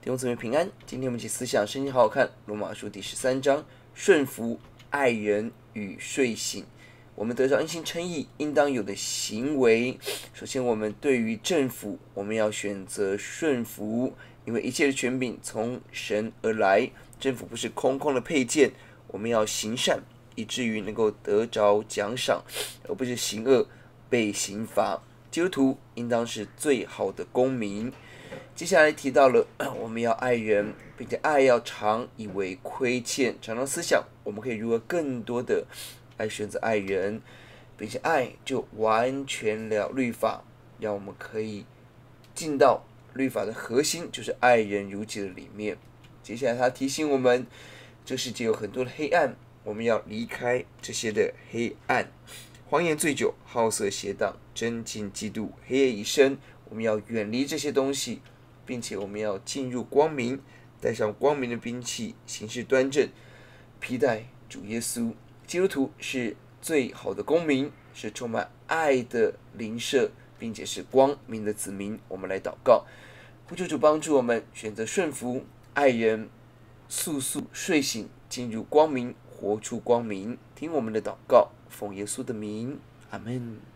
弟兄姊妹平安，今天我们一起思想圣经好好看罗马书第13章，顺服、爱人与睡醒。我们得着恩心称义应当有的行为。首先，我们对于政府，我们要选择顺服，因为一切的权柄从神而来，政府不是空空的配件。我们要行善，以至于能够得着奖赏，而不是行恶被刑罚。基督徒应当是最好的公民。接下来提到了我们要爱人，并且爱要常以为亏欠。常常思想我们可以如何更多的来选择爱人，并且爱就完全了律法，让我们可以进到律法的核心，就是爱人如己的里面。接下来他提醒我们，这世界有很多的黑暗，我们要离开这些的黑暗。荒宴醉酒，好色邪荡，争竞嫉妒，黑夜已深。我们要远离这些东西，并且我们要进入光明，带上光明的兵器，行事端正，披戴主耶稣。基督徒是最好的公民，是充满爱的邻舍，并且是光明的子民。我们来祷告，呼求主帮助我们选择顺服、爱人，速速睡醒，进入光明，活出光明。听我们的祷告，奉耶稣的名，阿们。